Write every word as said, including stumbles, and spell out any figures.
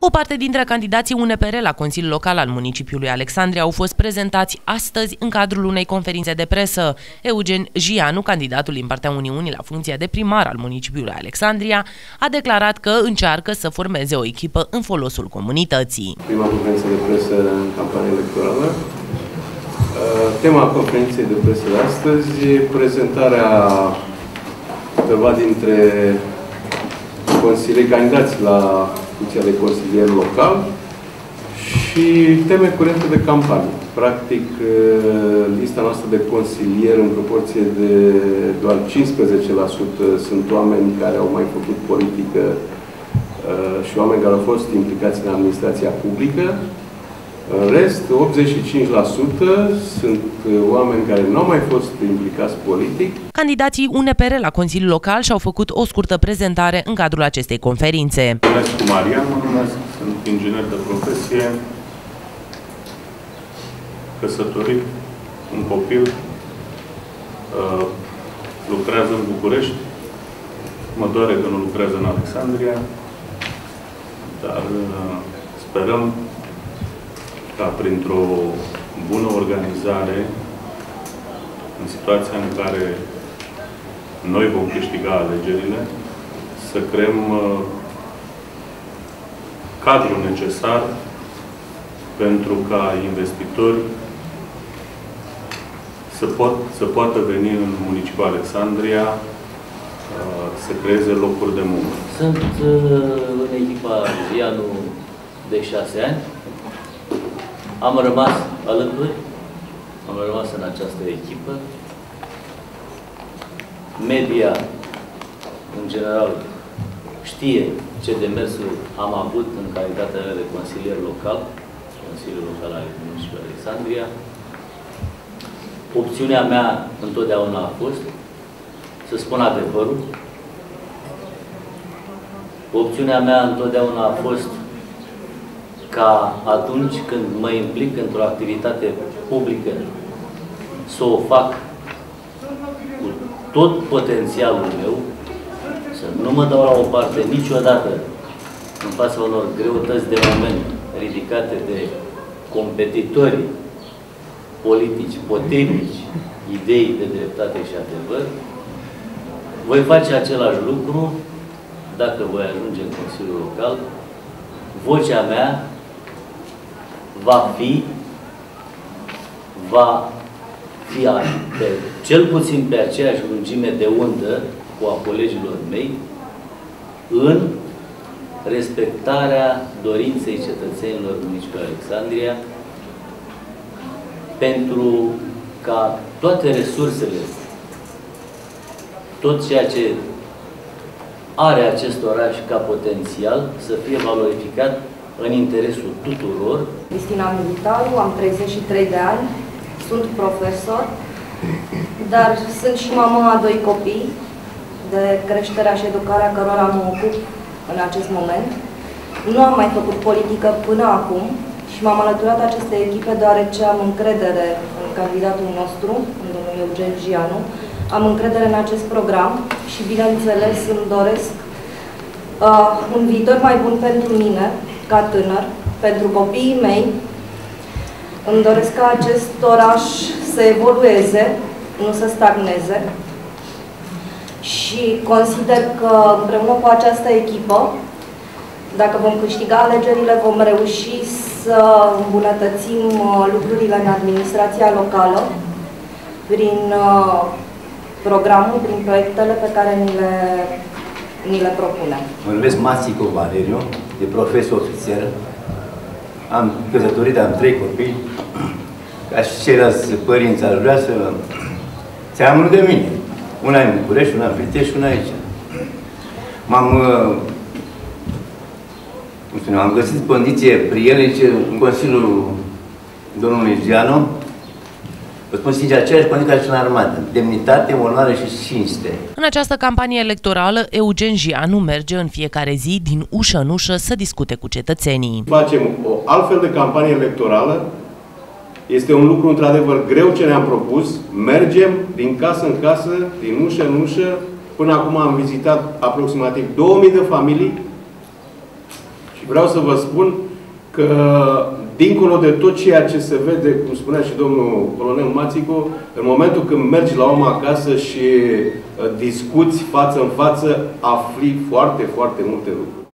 O parte dintre candidații U N P R la Consiliul Local al municipiului Alexandria au fost prezentați astăzi în cadrul unei conferințe de presă. Eugen Jianu, candidatul din partea Uniunii la funcția de primar al municipiului Alexandria, a declarat că încearcă să formeze o echipă în folosul comunității. Prima conferință de presă în campanie electorală. Tema conferinței de presă de astăzi e prezentarea câteva dintre consilieri candidați la funcția de consilier local și teme curente de campanie. Practic, lista noastră de consilieri în proporție de doar cincisprezece la sută sunt oameni care au mai făcut politică și oameni care au fost implicați în administrația publică. În rest, optzeci și cinci la sută sunt oameni care nu au mai fost implicați politic. Candidații U N P R la Consiliul Local și-au făcut o scurtă prezentare în cadrul acestei conferințe. Mă numesc Marian, mă numesc, sunt inginer de profesie, căsătorit, un copil, lucrează în București, mă doare că nu lucrează în Alexandria, dar sperăm ca printr-o bună organizare, în situația în care noi vom câștiga alegerile, să creăm uh, cadrul necesar pentru ca investitori să, pot, să poată veni în municipiul Alexandria uh, să creeze locuri de muncă. Sunt uh, în echipa Jianu de șase ani. Am rămas alături, am rămas în această echipă. Media, în general, știe ce demersuri am avut în calitatea mea de consilier local, Consiliul Local al municipiului Alexandria. Opțiunea mea întotdeauna a fost să spun adevărul. Opțiunea mea întotdeauna a fost ca atunci când mă implic într-o activitate publică să o fac cu tot potențialul meu, să nu mă dau la o parte niciodată în fața unor greutăți de moment ridicate de competitori politici, potrivnici, idei de dreptate și adevăr. Voi face același lucru dacă voi ajunge în Consiliul Local. Vocea mea va fi, va fi pe, cel puțin pe aceeași lungime de undă cu a colegilor mei în respectarea dorinței cetățenilor municipiului Alexandria pentru ca toate resursele, tot ceea ce are acest oraș ca potențial să fie valorificat în interesul tuturor. Cristina Militaru, am treizeci și trei de ani, sunt profesor, dar sunt și mamă a doi copii, de creșterea și educarea cărora mă ocup în acest moment. Nu am mai făcut politică până acum și m-am alăturat acestei echipe deoarece am încredere în candidatul nostru, în domnul Eugen Jianu. Am încredere în acest program și, bineînțeles, îmi doresc uh, un viitor mai bun pentru mine, ca tânăr, pentru copiii mei. Îmi doresc ca acest oraș să evolueze, nu să stagneze. Și consider că împreună cu această echipă, dacă vom câștiga alegerile, vom reuși să îmbunătățim lucrurile în administrația locală prin uh, programul, prin proiectele pe care ni le, ni le propunem. Mă numesc Masico Valeriu, de profesor ofițer. Am căsătorit, am trei copii. Ca și ceilalți părinți, aș vrea să seamănă de mine. Una în București, una în Pitești și una aici. M-am am găsit condiție prielnice în Consiliul domnului Jianu. Vă spun sincer, aceeași condiție ca și în armată. Demnitate, onoare și cinste. În această campanie electorală, Eugen Jianu merge în fiecare zi din ușă în ușă să discute cu cetățenii. Facem o altfel de campanie electorală. Este un lucru într-adevăr greu ce ne-am propus. Mergem din casă în casă, din ușă în ușă. Până acum am vizitat aproximativ două mii de familii și Și vreau să vă spun că, dincolo de tot ceea ce se vede, cum spunea și domnul colonel Mațico, în momentul când mergi la om acasă și discuți față în față, afli foarte, foarte multe lucruri.